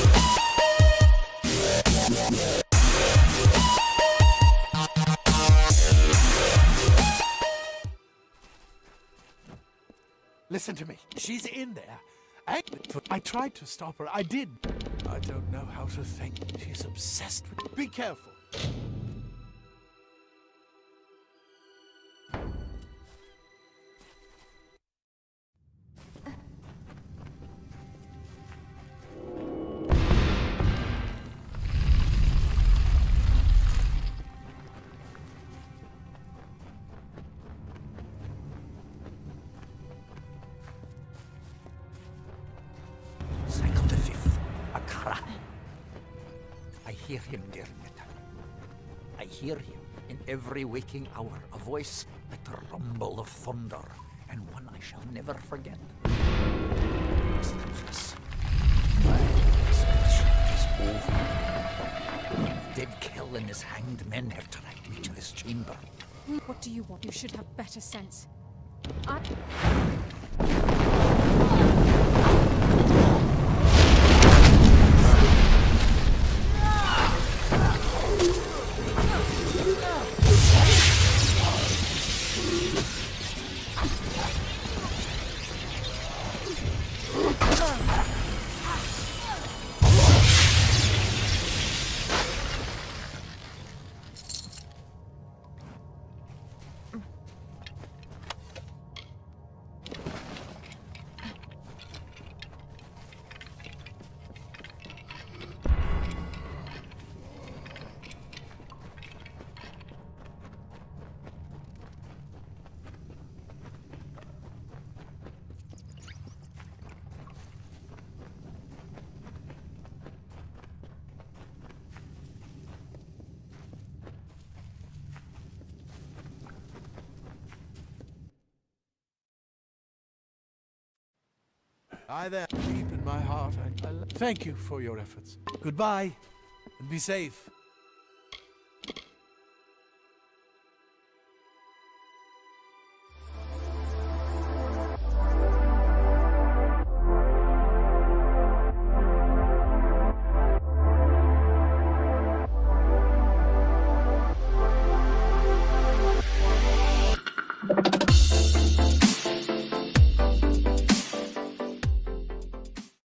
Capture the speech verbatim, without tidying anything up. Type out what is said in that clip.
Listen to me. She's in there. I, I tried to stop her. I did. I don't know how to think. She's obsessed with... Be careful. I hear him, dear Meta. I hear him in every waking hour, a voice like the rumble of thunder, and one I shall never forget. Mistress, my expedition is over. The dead kill and his hanged men have dragged me to this chamber. What do you want? You should have better sense. I... I there, deep in my heart, I, I thank you for your efforts. Goodbye, and be safe.